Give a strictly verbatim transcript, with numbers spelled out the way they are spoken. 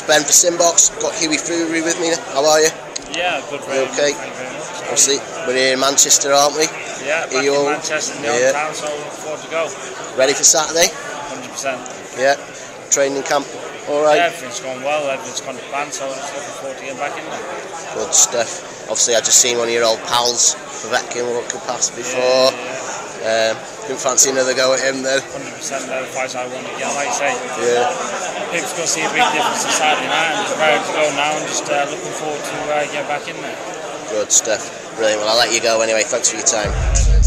Ben for Simbox. Got Hughie Fury with me. How are you? Yeah, good for you. Okay. Thank you very much. Obviously, we're here in Manchester, aren't we? Yeah, back in Manchester in the old town, so I look forward to go. Ready for Saturday? one hundred percent. Yeah. Training camp, all right? Yeah, everything's going well, everything's gone to plan, so I'm just looking forward to getting back in there. Good stuff. Obviously, I just seen one of your old pals, Vecchio, walking past before. Yeah, yeah. Um, didn't fancy another go at him then. one hundred percent the fights I want to get, like you say. Yeah. People's going to see a big difference on Saturday night, and just ready to go now, and just uh, looking forward to uh, get back in there. Good stuff. Brilliant. Well, I'll let you go anyway. Thanks for your time.